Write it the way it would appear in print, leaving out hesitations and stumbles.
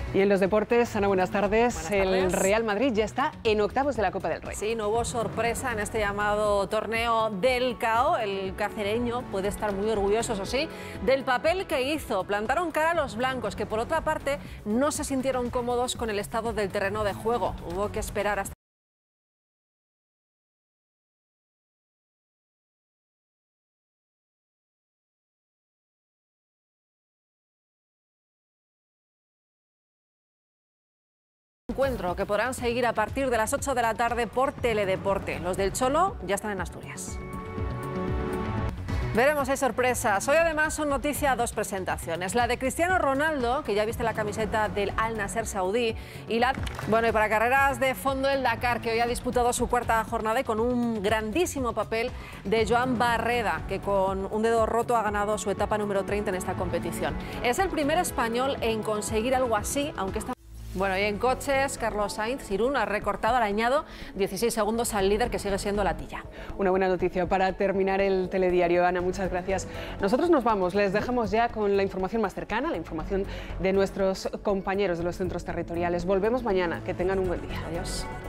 Y en los deportes, Ana, buenas tardes. Buenas tardes. El Real Madrid ya está en octavos de la Copa del Rey. Sí, no hubo sorpresa en este llamado torneo del CAO. El cacereño puede estar muy orgulloso, eso sí, del papel que hizo. Plantaron cara a los blancos, que por otra parte no se sintieron cómodos con el estado del terreno de juego. Hubo que esperar hasta encuentro que podrán seguir a partir de las 8 de la tarde por Teledeporte. Los del Cholo ya están en Asturias. Veremos, hay sorpresas. Hoy además son noticia dos presentaciones. La de Cristiano Ronaldo, que ya viste la camiseta del Al Nassr saudí, y y para carreras de fondo el Dakar, que hoy ha disputado su cuarta jornada y con un grandísimo papel de Joan Barreda, que con un dedo roto ha ganado su etapa número 30 en esta competición. Es el primer español en conseguir algo así, aunque está... Bueno, y en coches, Carlos Sainz Irún ha recortado al añado 16 segundos al líder, que sigue siendo Latilla. Una buena noticia para terminar el telediario. Ana, muchas gracias. Nosotros nos vamos, les dejamos ya con la información más cercana, la información de nuestros compañeros de los centros territoriales. Volvemos mañana, que tengan un buen día. Adiós.